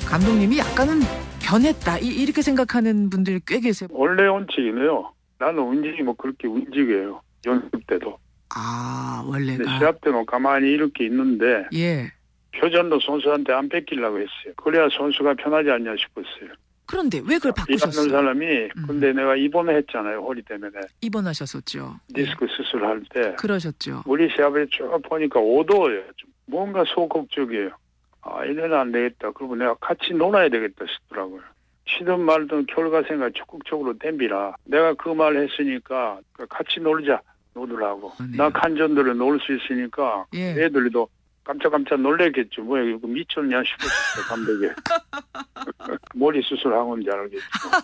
감독님이 약간은 변했다 이렇게 생각하는 분들이 꽤 계세요. 원래 원칙이네요. 나는 움직이면 그렇게 움직여요. 연습 때도. 아, 근데 원래가. 시합 때는 가만히 이렇게 있는데 예. 표전도 선수한테 안 뺏기려고 했어요. 그래야 선수가 편하지 않냐 싶었어요. 그런데 왜 그걸 일하는 바꾸셨어요? 사람이 근데 내가 입원을 했잖아요. 허리 때문에. 입원하셨었죠. 디스크 수술할 때. 그러셨죠. 우리 시합에 쭉 보니까 어두워요. 좀 뭔가 소극적이에요. 아, 이래는 안 되겠다. 그리고 내가 같이 놀아야 되겠다 싶더라고요. 치든 말든 결과 생각 적극적으로 댐비라. 내가 그 말 했으니까 같이 놀자. 놀으라고. 네. 나 간전들을 놀 수 있으니까 예. 애들도 깜짝깜짝 놀랬겠죠. 뭐야 이거 미쳤냐 싶었어요. 감독이. 머리 수술한 건지 알겠죠.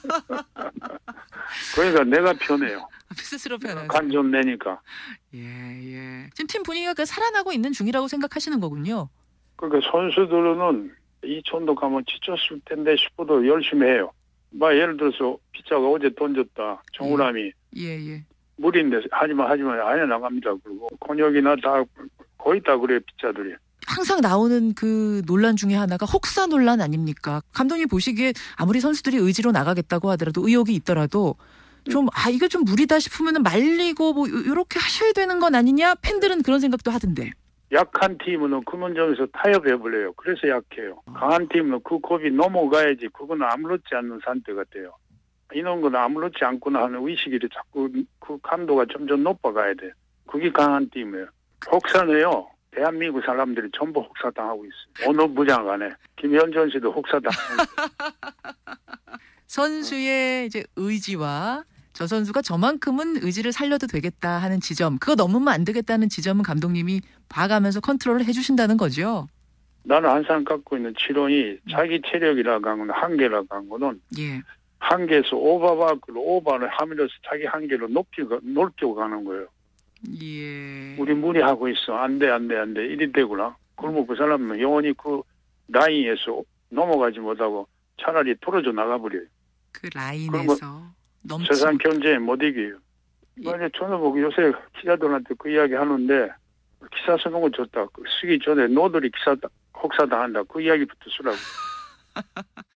그러니까 내가 편해요. 스스로 편하세요. 간전 내니까. 예. 지금 팀 분위기가 그 살아나고 있는 중이라고 생각하시는 거군요. 그러니까 선수들은 이천도 가면 지쳤을 텐데 싶어도 열심히 해요. 막 예를 들어서 피자가 어제 던졌다. 정우람이 예. 무리인데 하지만 아예 나갑니다. 그리고 권혁이나 다 거의 다 그래요. 피자들이. 항상 나오는 그 논란 중에 하나가 혹사 논란 아닙니까? 감독님 보시기에 아무리 선수들이 의지로 나가겠다고 하더라도 의욕이 있더라도 좀 이거 좀 무리다 싶으면 말리고 뭐 이렇게 하셔야 되는 건 아니냐? 팬들은 그런 생각도 하던데. 약한 팀은 그런 점에서 타협해버려요. 그래서 약해요. 강한 팀은 그 겁이 넘어가야지 그건 아무렇지 않는 상태 같아요. 이런 건 아무렇지 않구나 하는 의식이 자꾸 그 강도가 점점 높아가야 돼. 그게 강한 팀이에요. 혹사는요. 대한민국 사람들이 전부 혹사당하고 있어요. 어느 부장 간에. 김현전 씨도 혹사당하고 있어요. 선수의 이제 의지와 저 선수가 저만큼은 의지를 살려도 되겠다 하는 지점, 그거 넘으면 안 되겠다는 지점은 감독님이 봐가면서 컨트롤을 해주신다는 거죠. 나는 항상 갖고 있는 치론이 자기 체력이라고 하는 건 한계라고 하는 거는 예. 한계에서 오버바크로 오버를 하면서 자기 한계로 높여 가는 거예요. 예. 우리 무리하고 있어. 안 돼. 이리 되구나. 그러면 그 사람은 영원히 그 라인에서 넘어가지 못하고 차라리 떨어져 나가버려요. 그 라인에서 넘치. 세상 경제에 못 이겨요. 만약 저는 뭐 요새 기자들한테 그 이야기 하는데 기사 쓰는 거 좋다. 쓰기 전에 너들이 혹사당한다. 그 이야기부터 쓰라고.